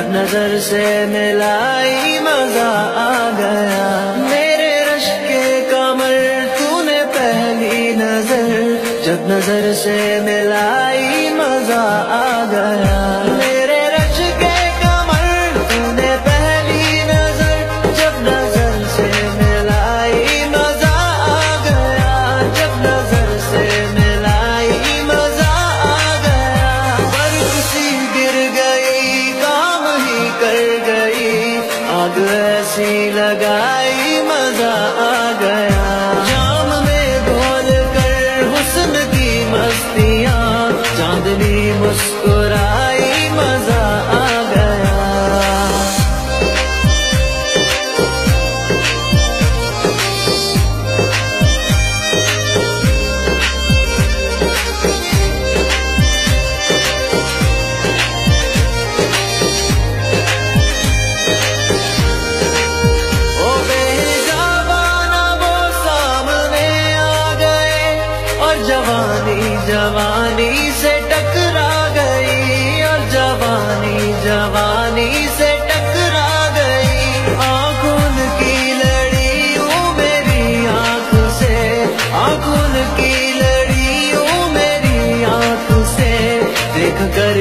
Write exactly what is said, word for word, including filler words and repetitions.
जब नजर से मिलाई मजा आ गया। मेरे रश के कमर तूने पहली नजर, जब नजर से मिलाई मजा आ गया। मेरे रश के कमर तूने पहली नजर, जब नजर से मिलाई मजा आ गया। जब नजर से मिलाई मजा आ गया। बर्फ सी गिर गई, काम ही कर गई, आग ऐसी लगाई मजा आ गया। जाम में घोल कर हुस्न की मस्तियाँ, चांदनी मुस्कुराई मजा आ गया। ओ बेजाबाना वो सामने आ गए, और जवानी जवानी से टकरा गई, और जवानी जवानी से टकरा गई। आंखों की लड़ी ओ मेरी आंख से, आंखों की लड़ी ओ मेरी आंख से, देख कर